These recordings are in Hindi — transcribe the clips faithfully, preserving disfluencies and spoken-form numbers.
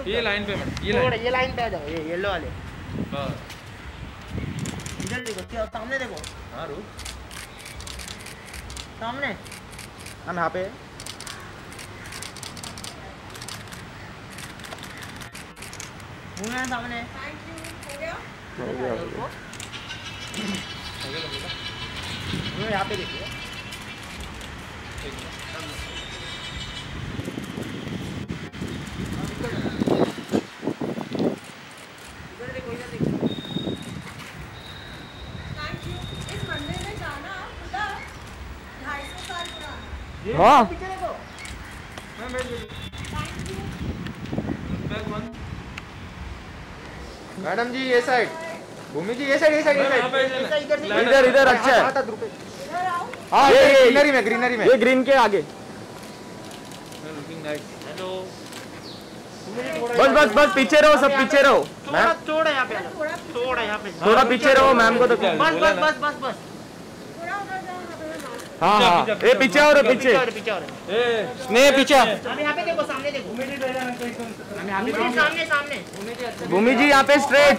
ये लाइन पे मैडम, ये लाइन ये लाइन पे आ जाओ, ये येलो वाले बस इधर देखो, क्या सामने देखो। हाँ रुक सामने हम यहाँ पे घूमना सामने। Thank you. हो गया हो गया हो गया। यहाँ पे देखिए हाँ मैडम जी ये साइड, भूमि जी ये साइड, ये साइड, ये साइड, इधर इधर अच्छा है। हाँ ये ग्रीनरी में, ग्रीनरी में, ये ग्रीन के आगे। हेलो बस बस बस पीछे रहो, सब पीछे रहो। मैम थोड़ा यहाँ पे, थोड़ा यहाँ पे, थोड़ा पीछे रहो, मैम को तो बस बस बस बस बस हाँ हाँ ये पीछे और पीछे पीछे और नहीं पीछे। अब यहाँ पे देखो, सामने देखो, सामने सामने भूमि जी यहाँ पे स्ट्रेट।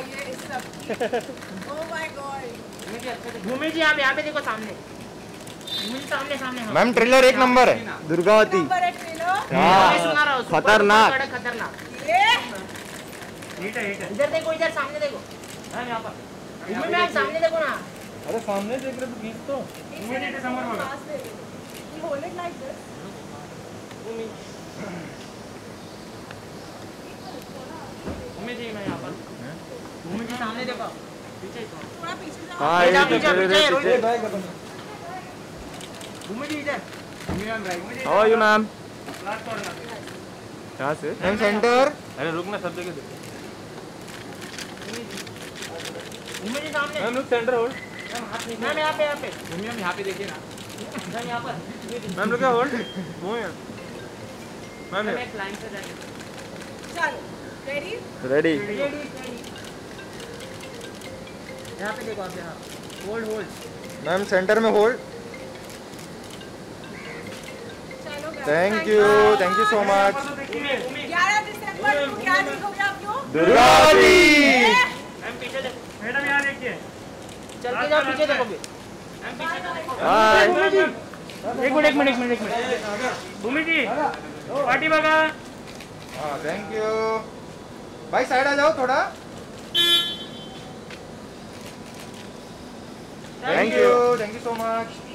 भूमि जी आप यहाँ पे देखो, सामने भूमि जी, सामने सामने। मैम ट्रेलर एक नंबर है, दुर्गावती। हाँ खतरनाक खतरनाक। इधर देखो, इधर सामने देखो, यहाँ पर भूमि मैम सामने देखो ना। अरे सामने देख रहे तो खींच तो भूमि जी मैं यहाँ पर, भूमि जी सामने देखो, पीछे थोड़ा पीछे जाओ। हाँ ये पीछे पीछे। भूमि जी इधर, हाउ आर यू मैम? यहाँ से मैम सेंटर। अरे रुक ना, सब जगह देख। भूमि जी सामने, मैम रुक, सेंटर होल्ड। मैम यहाँ पे, यहाँ पे भूमि मैम यहाँ पे देखिए ना। मैम यहाँ पर, मैम रुक होल्ड। वो है मैम मैम एक लाइन से जाएंगे। चलो रेडी रेडी। Ready ready. यहाँ पे देखो आप, यहाँ होल्ड होल्ड। मैम सेंटर में होल्ड। चलो thank you thank you so much. ग्यारह दिसंबर को क्या देखोगे आप लोग? दुर्गावती। मैम पीछे देखो, मैडम यहाँ देखिए, चल के जाओ, पीछे देखोगे। मैम पीछे देखो। हाय एक मिनट एक मिनट एक मिनट एक मिनट भूमि जी पार्टी बघा। हाँ थैंक यू भाई, साइड आ जाओ थोड़ा। Thank you thank you so much.